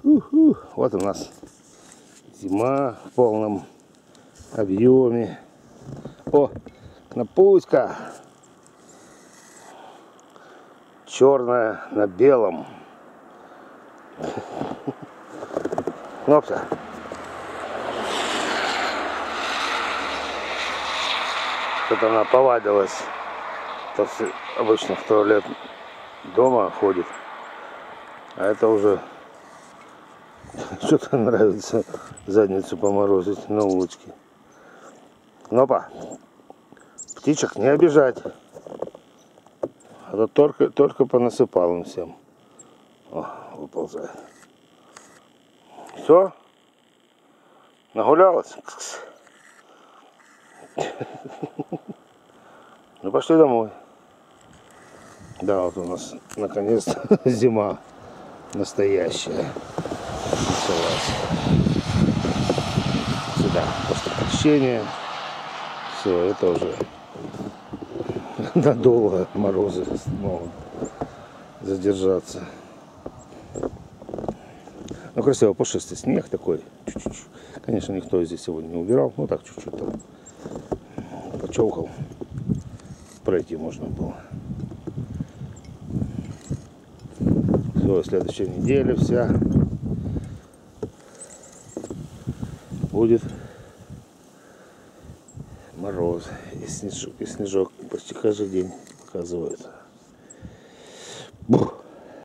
Вот у нас зима в полном объеме. О, кнопуська. Черная на белом. Кнопка. Что-то она повадилась. Обычно в туалет дома ходит. А это уже что-то нравится задницу поморозить на улочке. Кнопа, птичек не обижать. А то только понасыпал им всем. О, выползает. Все? Нагулялась? Ну пошли домой. Да, вот у нас наконец-то зима настоящая началась. Сюда после крещения. Все, это уже надолго морозы могут задержаться. Ну красиво, пушистый снег такой. Чуть-чуть. Конечно, никто здесь сегодня не убирал. Ну так чуть-чуть там почелкал. Пройти можно было. Все, следующая неделя вся будет мороз и снежок почти каждый день показывает.